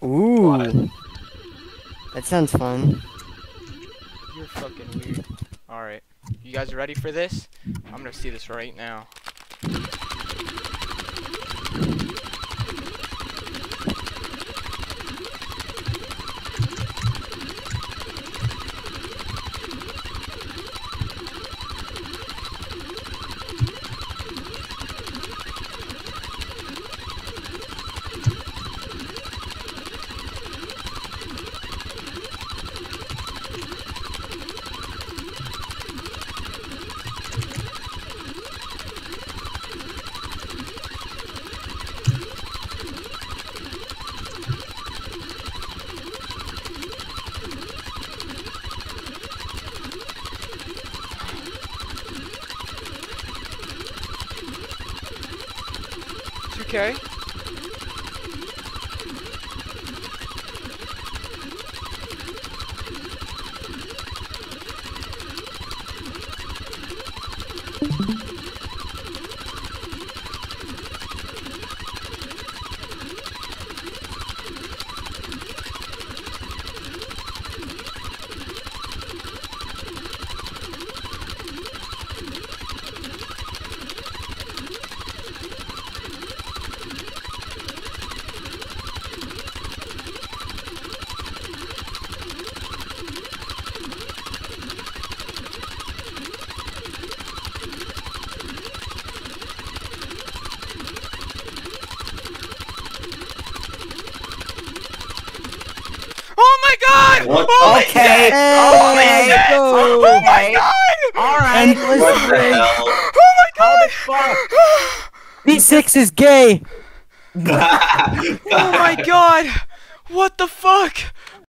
Ooh. What? That sounds fun. You're fucking weird. Alright. You guys ready for this? I'm gonna see this right now. It's okay. Oh my god! What? Oh my Okay. god! Oh my god! Oh my Okay. god! Alright, What the hell? Oh my god! Fuck. B6 is gay! Oh my god! What the fuck?